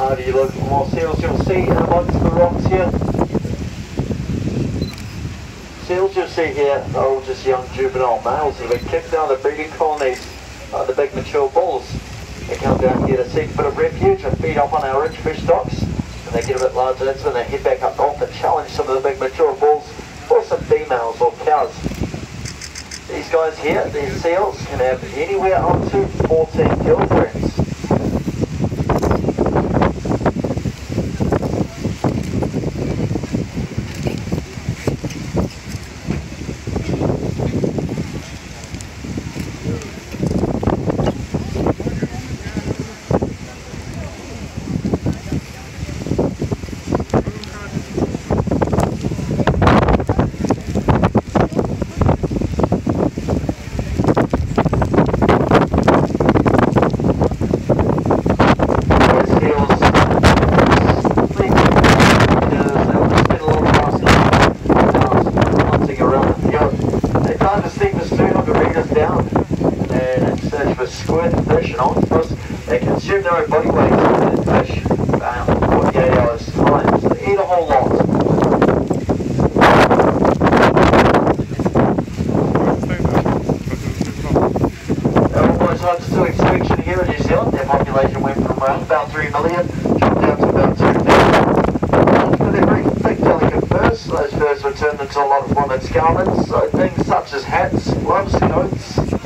harder you look, the more seals you'll see amongst the rocks here. Seals you'll see here are all just young juvenile males that have been kicked out of the breeding colonies by the big mature bulls. They come down here to seek a bit of refuge and feed up on our rich fish stocks. And they get a bit larger, that's when they head back up north and challenge some of the big mature bulls or some females or cows. These guys here, these seals, can have anywhere up to 14 kilograms. They consume their own body weight in fish in 48 hours time, so they eat a whole lot. There were almost hunted to extinction here in New Zealand. Their population went from around about 3 million, dropped down to about 2 million. But they're very big, delicate furs. Those furs were turned into a lot of bonded garments, so things such as hats, gloves, coats,